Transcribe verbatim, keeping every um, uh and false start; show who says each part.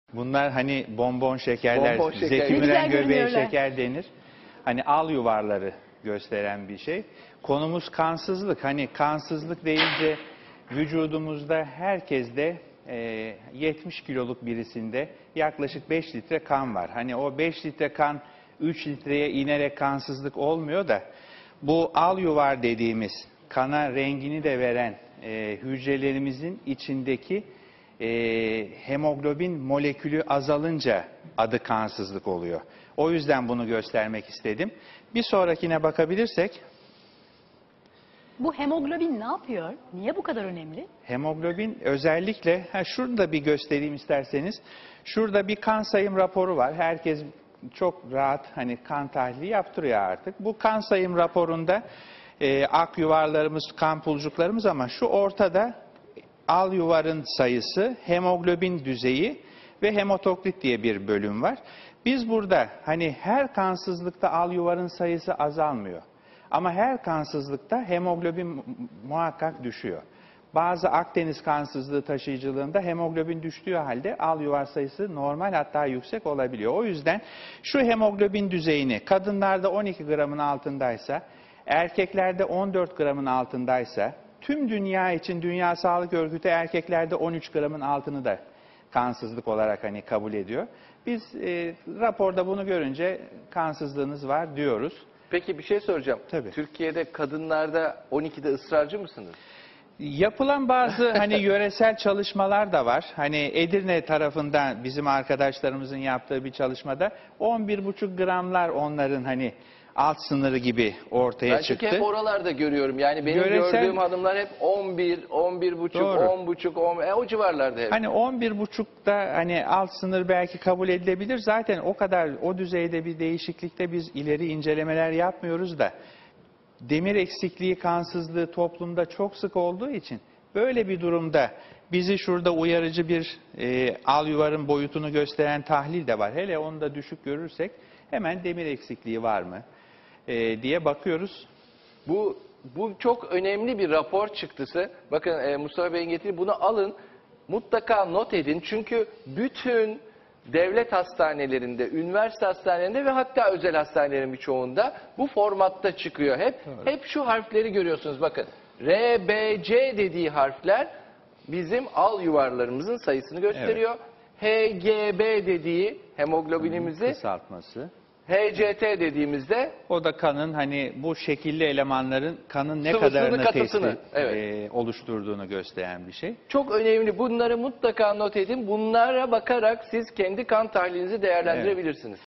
Speaker 1: Bunlar hani bonbon şekerler,
Speaker 2: Bonbon şeker.
Speaker 1: Zeki
Speaker 2: Ne
Speaker 1: Müren
Speaker 3: güzel
Speaker 1: göbeği
Speaker 3: görünüyorlar.
Speaker 1: şeker denir. Hani al yuvarları gösteren bir şey. Konumuz kansızlık. Hani kansızlık deyince vücudumuzda herkeste e, yetmiş kiloluk birisinde yaklaşık beş litre kan var. Hani o beş litre kan üç litreye inerek kansızlık olmuyor da bu al yuvar dediğimiz kana rengini de veren e, hücrelerimizin içindeki e, hemoglobin molekülü azalınca adı kansızlık oluyor. O yüzden bunu göstermek istedim. Bir sonrakine bakabilirsek,
Speaker 3: Bu hemoglobin ne yapıyor? Niye bu kadar önemli?
Speaker 1: hemoglobin özellikle, ha şurada bir göstereyim isterseniz. Şurada bir kan sayım raporu var. Herkes çok rahat hani kan tahlili yaptırıyor artık. Bu kan sayım raporunda e, ak yuvarlarımız, kan pulcuklarımız ama şu ortada al yuvarın sayısı, hemoglobin düzeyi ve hematokrit diye bir bölüm var. Biz burada hani her kansızlıkta al yuvarın sayısı azalmıyor. Ama her kansızlıkta hemoglobin muhakkak düşüyor. Bazı Akdeniz kansızlığı taşıyıcılığında hemoglobin düştüğü halde al yuvar sayısı normal, hatta yüksek olabiliyor. O yüzden şu hemoglobin düzeyini kadınlarda on iki gramın altındaysa, erkeklerde on dört gramın altındaysa, tüm dünya için Dünya Sağlık Örgütü erkeklerde on üç gramın altını da kansızlık olarak hani kabul ediyor. Biz e, raporda bunu görünce kansızlığınız var diyoruz.
Speaker 2: Peki bir şey soracağım.
Speaker 1: Tabii.
Speaker 2: Türkiye'de kadınlarda on ikide ısrarcı mısınız?
Speaker 1: Yapılan bazı hani yöresel çalışmalar da var. Hani Edirne tarafından bizim arkadaşlarımızın yaptığı bir çalışmada on bir buçuk gramlar onların hani alt sınırı gibi ortaya
Speaker 2: Ben
Speaker 1: çıktı.
Speaker 2: çünkü hep oralarda görüyorum. Yani benim
Speaker 1: Yöresel-
Speaker 2: gördüğüm hanımlar hep on bir, on bir buçuk,
Speaker 1: Doğru.
Speaker 2: on buçuk, on, e, o civarlarda hep.
Speaker 1: Hani on bir buçukta hani alt sınır belki kabul edilebilir. Zaten o kadar o düzeyde bir değişiklikte biz ileri incelemeler yapmıyoruz da demir eksikliği, kansızlığı toplumda çok sık olduğu için böyle bir durumda bizi şurada uyarıcı bir e, al yuvarın boyutunu gösteren tahlil de var. Hele onu da düşük görürsek hemen demir eksikliği var mı e, diye bakıyoruz.
Speaker 2: Bu bu çok önemli bir rapor çıktısı. Bakın e, Mustafa Bey'in getirdiği, bunu alın. Mutlaka not edin. Çünkü bütün devlet hastanelerinde, üniversite hastanelerinde ve hatta özel hastanelerin birçoğunda bu formatta çıkıyor hep.
Speaker 1: Evet.
Speaker 2: Hep şu harfleri görüyorsunuz. Bakın R, B, C dediği harfler bizim al yuvarlarımızın sayısını gösteriyor. H, G, B dediği hemoglobinimizi,
Speaker 1: Kısaltması.
Speaker 2: H C T dediğimizde
Speaker 1: O da kanın hani bu şekilli elemanların kanın ne
Speaker 2: Sıvısını,
Speaker 1: kadarını
Speaker 2: katısını,
Speaker 1: tespit
Speaker 2: evet.
Speaker 1: e, oluşturduğunu gösteren bir şey.
Speaker 2: çok önemli. Bunları mutlaka not edin. Bunlara bakarak siz kendi kan tahlilinizi değerlendirebilirsiniz.